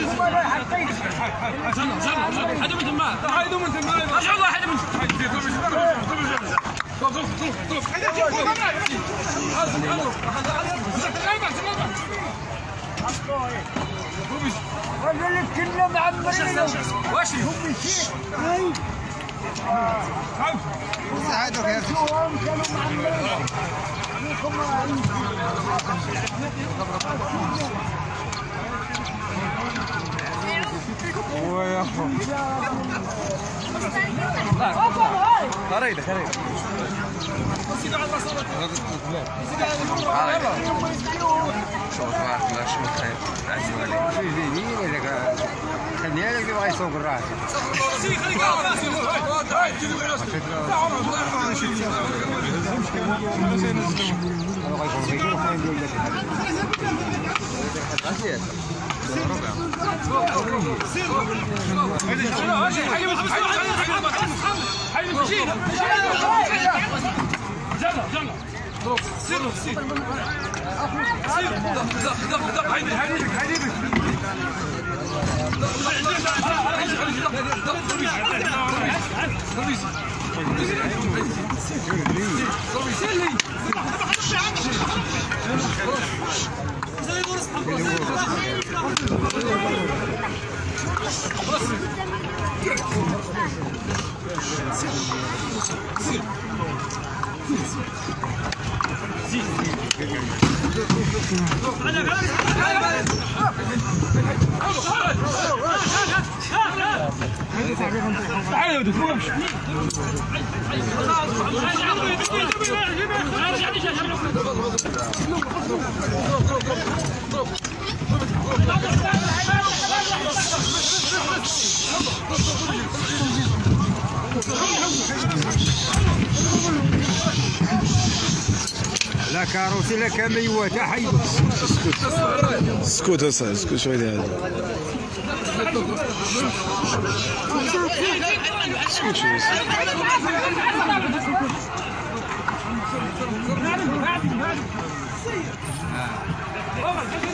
الراجل كنا معمرين واش هم شيء ساعدوك يا اخي كانوا معمرين ويا اخو خريطه شوف تبارك الله شنو خير عزيز عليك خليها لك اللي بغا يصوب الراس لا كاروسي لا كاميوات حي اسكت اسكت شويه هذا اسكت شويه